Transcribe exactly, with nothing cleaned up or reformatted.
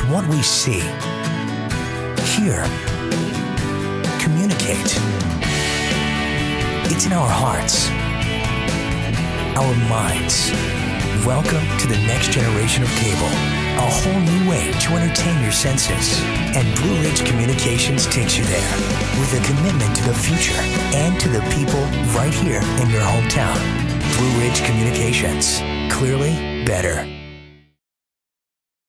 what we see, hear, communicate. It's in our hearts, our minds. Welcome to the next generation of cable, a whole new way to entertain your senses. And Blue Ridge Communications takes you there with a commitment to the future and to the people right here in your hometown. Blue Ridge Communications, clearly better.